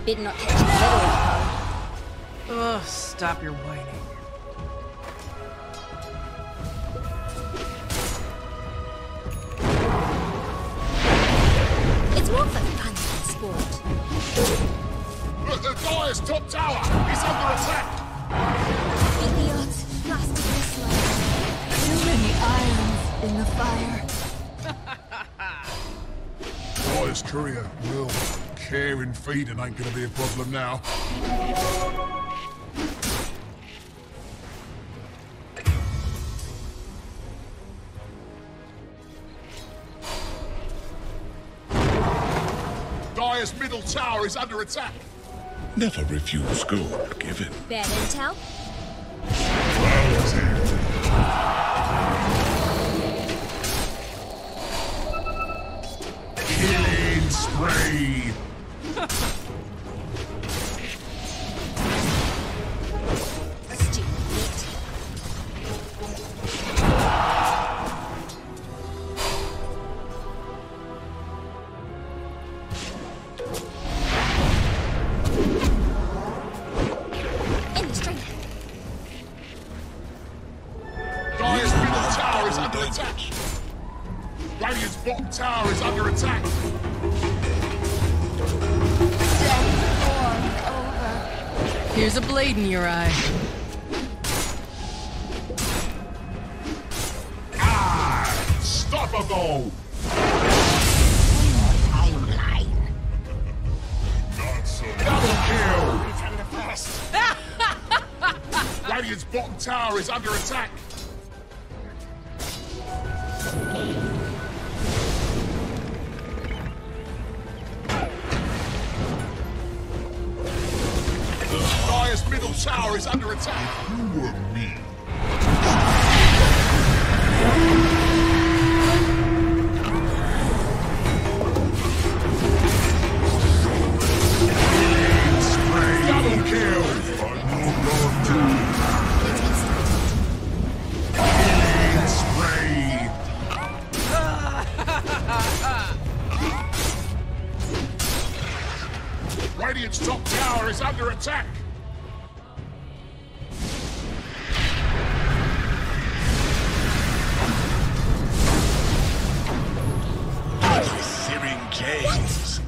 Better not catch the middle. Ugh, stop your whining. It's more for fun than sport. Look, the Dire's top tower! It's under attack! Beat the odds. Blasted this way. Too many irons in the fire. Dire's courier, well, care and feeding ain't gonna be a problem now. Dire's middle tower is under attack. Never refuse gold given. Bad intel? Killing spree. Dire's middle tower is under attack. Radiant's bottom tower is under attack. Here's a blade in your eye. Unstoppable! Double kill! Radiant's bottom tower is under attack. Dire's middle tower is under attack. You were me. Double kill! Killing spree! Radiant's top tower is under attack. Searing James.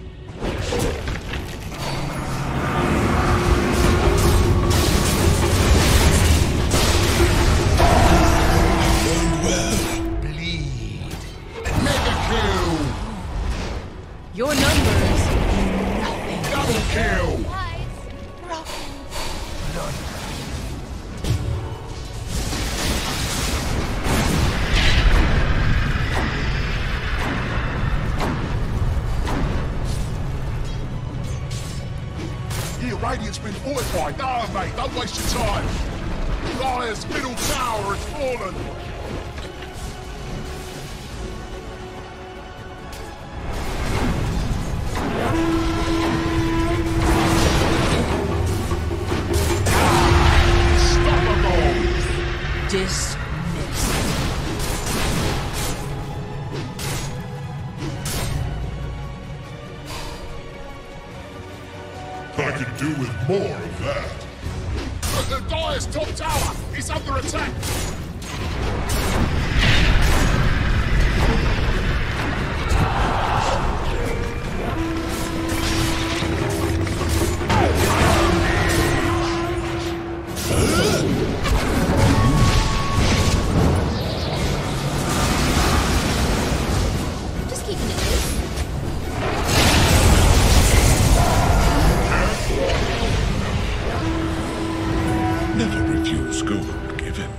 Bleed. Mega kill! Your numbers. Nothing. Double kill! Here, Radiant's been fortified. No, mate, don't waste your time. Dire's middle tower has fallen. Unstoppable! Dismissed. I could do with more of that. Look, the Dire's top tower is under attack. Just keeping it loose. Never refuse gold given.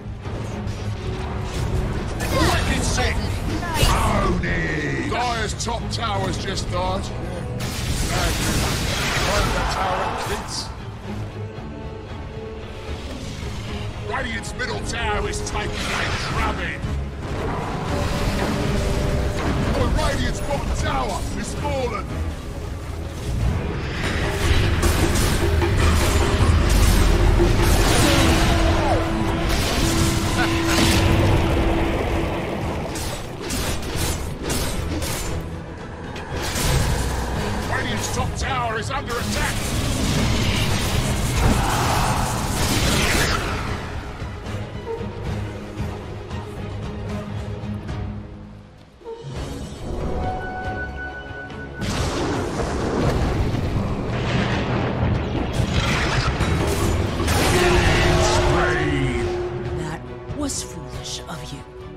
Wicked sick! Tony! Dire's top tower's just died. Find the tower, kids. Radiant's middle tower is taking a drubbing. Oh, Radiant's bottom tower is fallen. Radiant's Radiant's top tower is under attack. That was foolish of you.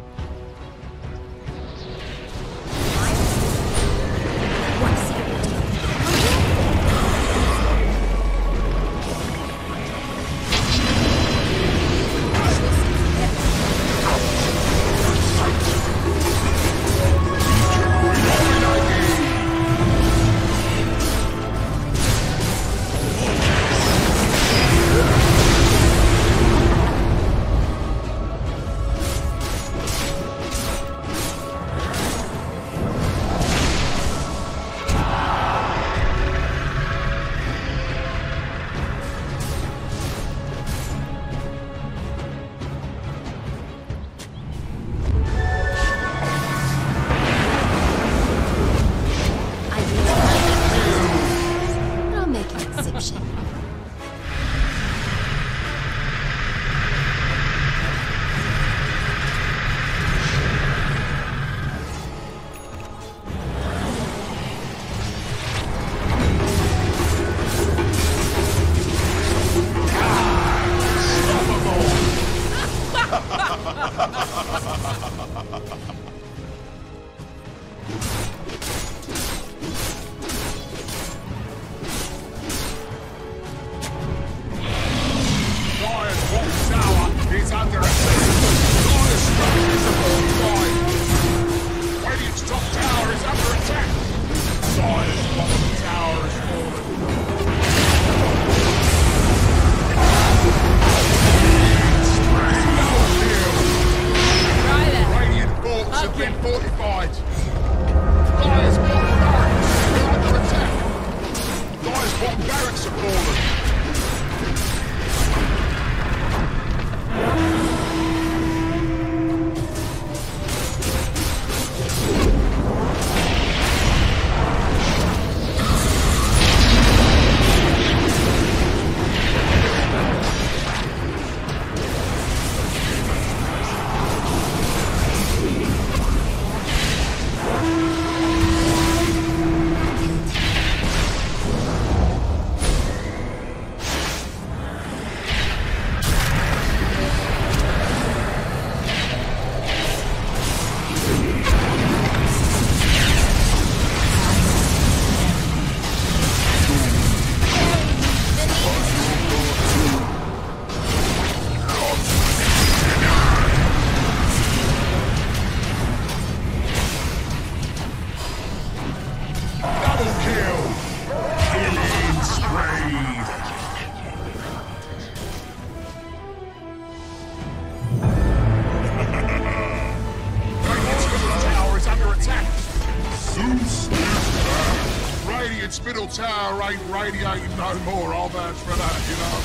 Radiant's middle tower ain't radiating no more. I'll vouch for that, you know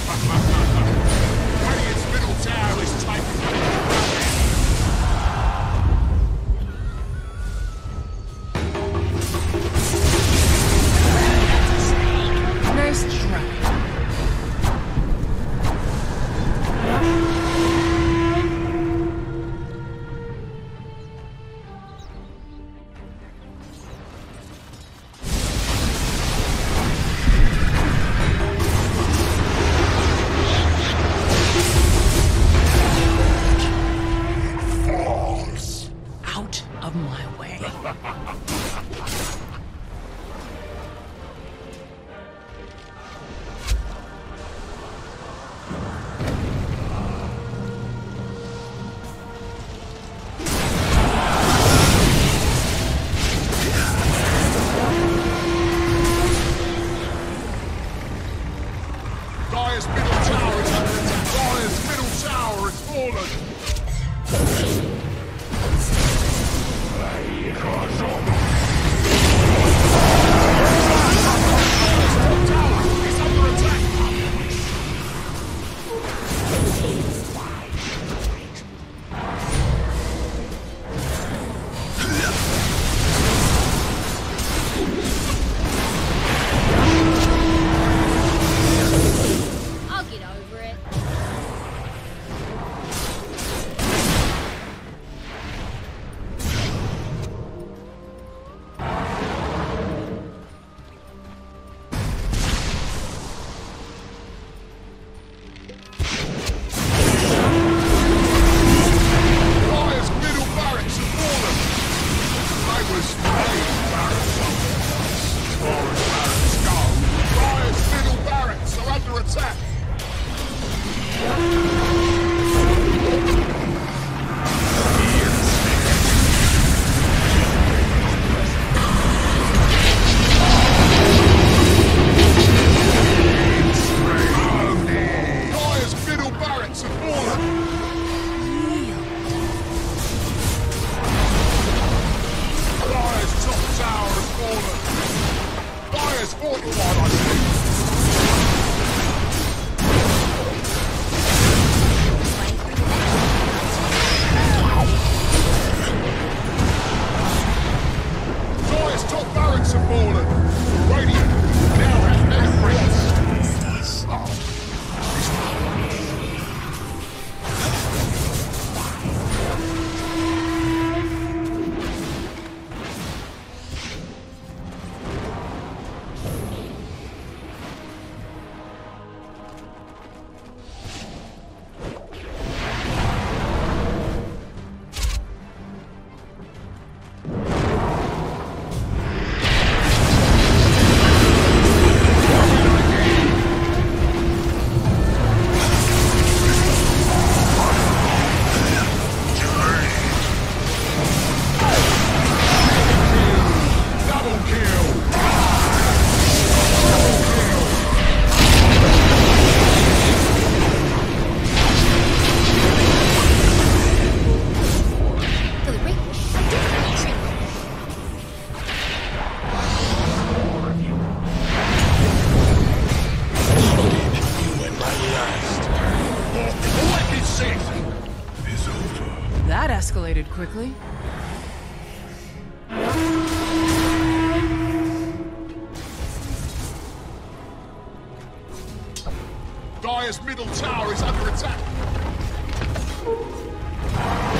what I mean? Radiant's middle tower is taking Nice try. quickly? Dire's middle tower is under attack.